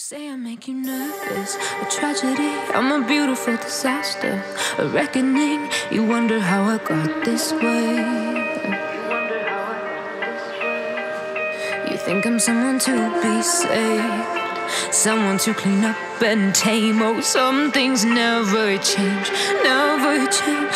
say I make you nervous, a tragedy, I'm a beautiful disaster, a reckoning, you wonder how I got this way. You think I'm someone to be saved, someone to clean up and tame. Oh, some things never change, never change.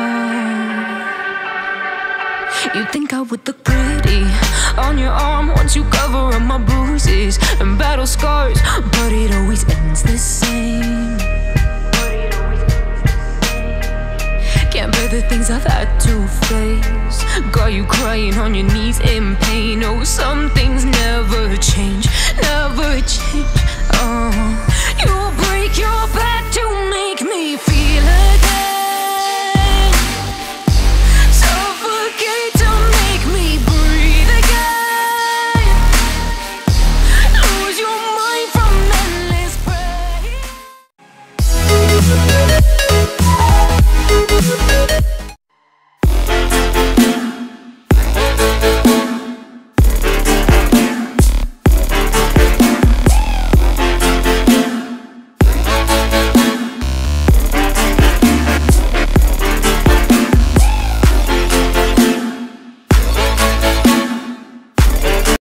You think I would look pretty on your arm once you cover up my bruises and battle scars, but it always ends the same. Can't bear the things I've had to face, got you crying on your knees in pain. Oh, some things never change, never change. Oh, you break your back to make me feel